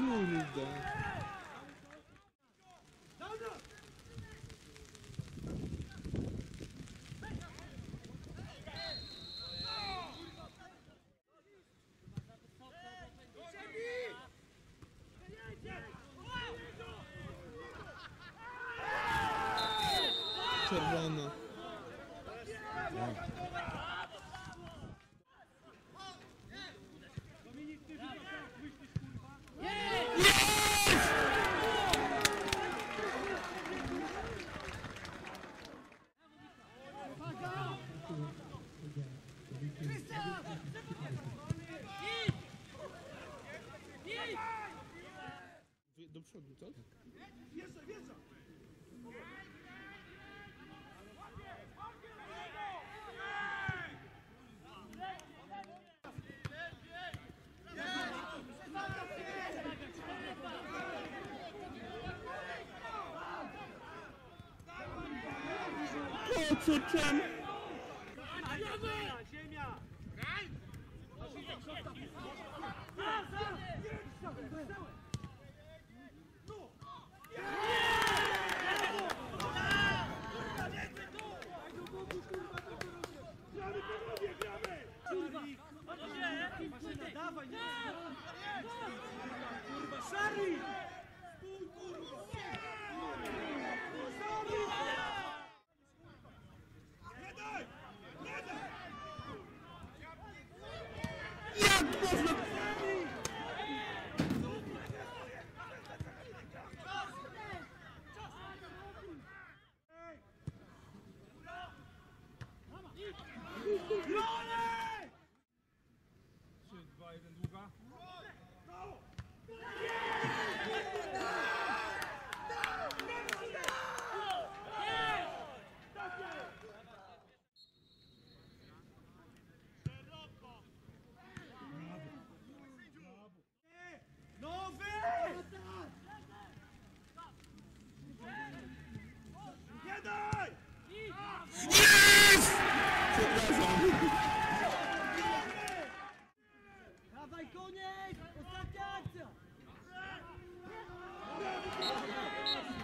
Kurde. Czerwona. Do przodu, tak? Wjeżdża! Po co czem? Ziemia! Dawaj, nie! Kurwa, Szari! Stój, kurwa! Nie daj! Nie daj! Jak można? Rolej! 3, 2, 1, długa. Nowy! Nie daj! Yes! Przepraszam. Dawaj, koniec! Ostatnia akcja!